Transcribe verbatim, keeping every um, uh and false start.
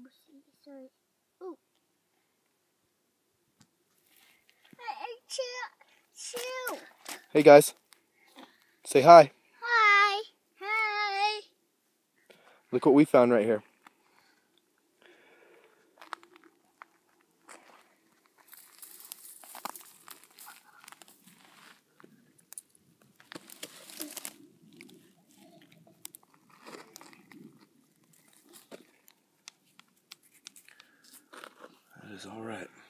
Sorry. Ooh. Chew. Chew. Hey guys, say hi. Hi. Hi. Look what we found right here. That is all right.